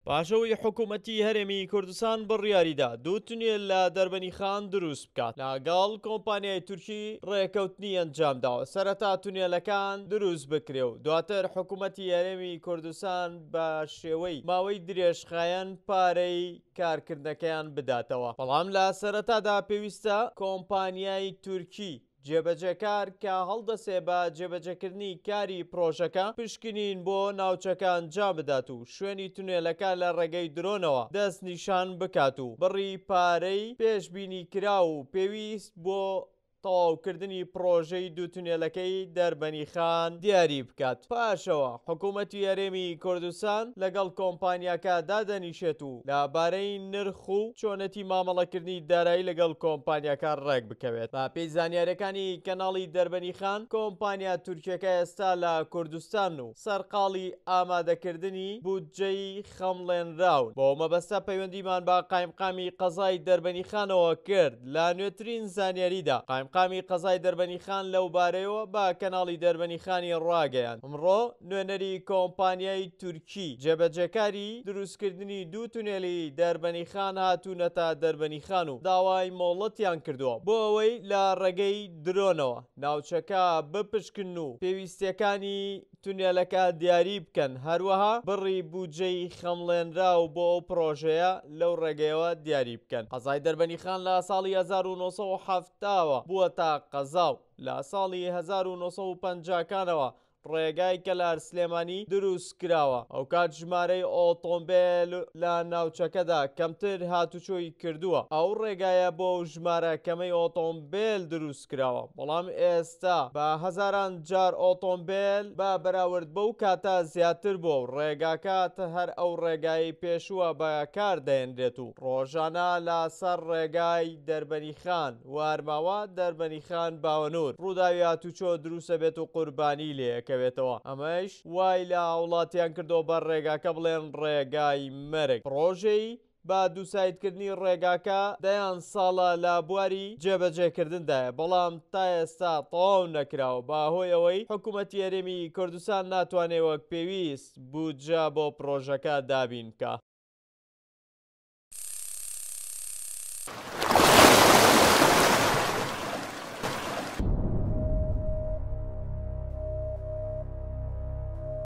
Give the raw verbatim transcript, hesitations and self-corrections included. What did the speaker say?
پاشەوەی حکوومەتی هەرێمی کوردستان بڕیاریدا دوو تونێل لە دەربەنیخان دروست بکات لەگەڵ کۆمپانیای تورکی ڕێکەوتنی ئەنجامداوە سەرەتا تونێلەکان دروست بکرێ و دواتر حکوومەتی هەرێمی کوردستان بە شێوەی ماوەی درێژخایەن پارەی کارکردنەکەیان بداتەوە، بەڵام لە سەرەتادا پێویستە کۆمپانیای تورکی جێبەجێکار کە هەڵدەسێ بە جێبەجێکردنی کاری پرۆژەکە پشکنین بۆ ناوچەکە ئەنجام بدات و شوێنی تونێلەکە لە ڕێگەی درۆنەوە دەست نیشان بکات و بڕی پارەی پێشبینی کرا و پێویست بۆ تەواوکردنی پرۆژەی دوو تونێلەکەی دەربەنیخان دیاری بکات. پاشەوە حکوومەتی هەرێمی کوردستان لەگەڵ کۆمپانیاکە دادەنیشێت و لەبارەی نرخ و چۆنەتی مامەڵەکردنی دارایی لەگەڵ کۆمپانیاکە ڕێک بکەوێت. بە پێی زانیاریەکانی کەناڵی دەربەنیخان، کۆمپانیا تورکیەکە ئێستا لە کوردستان و سەرقاڵی ئامادەکردنی بودجەی خەمڵێنراون. بۆ مەبەستە پەیوەندیمان بە قایمقامی قەزای دەربەنیخانەوە کرد. لە نوێترین زانیاریدا قایمقامی قەزای دەربەنیخان لەو بارەیەوە بە کەناڵی دەربەنیخانی ڕاگەیاند. ئەمڕۆ نوێنەری کۆمپانیای تورکی جێبەجێکاری دروستکردنی دوو تونێلی دەربەنیخان هاتوونەتە دەربەنیخان و داوای مۆڵەتیان کردووە بۆ ئەوەی لە ڕێگەی درۆنەوە ناوچەکە بپشکن و پێویستیەکانی تونێلەکە دیاری بکەن، هەروەها بڕی بودجەی خەمڵێنرا و بۆ ئەو پرۆژەیە لەو ڕێگەیەوە دیاری بکەن. قەزای دەربەنیخان لە ساڵی هەزار و نۆ سەد و هەفتاوە بووەتە قەزا و لە ساڵی هەزار و نۆ سەد و پەنجاکانەوە ڕێگای کەلار سلێمانی دروست کراوە. ئەو کات ژمارەی ئۆتۆمبیل لە ناوچەکەدا کەمتر هاتوچۆی کردووە. ئەو ڕێگایە بۆ ژمارە کەمەی ئۆتۆمبیل دروست کراوە، بەڵام ئێستا بە هەزاران جار ئۆتۆمبیل بە بەراورد بەو کاتە زیاتر بووە و ڕێگاکە هەر ئەو ڕێگایی پێشووە بەکار دەهێنرێت و ڕۆژانە لەسەر ڕێگای دەربەنیخان وارماوە دەربەنیخان باوەنور ڕووداوی هاتوچۆ دروستە بێت و قوربانی لێک کەوێتەوە. ئەمەش وای لە وڵاتیان کردەوە بە ڕێگاکە بڵێن ڕێگای مەرگ. ڕۆژەی با دووسایدکردنی ڕێگاکە دەیان ساڵە لە بواری جێبەجێکردندایە، بەڵام تا ئێستا تەواو نەکراوە بەهۆی ئەوەی حکوومەتی هەرێمی کوردستان ناتوانێت وەک پێویست بودجە بۆ پرۆژەکە دابین بکات.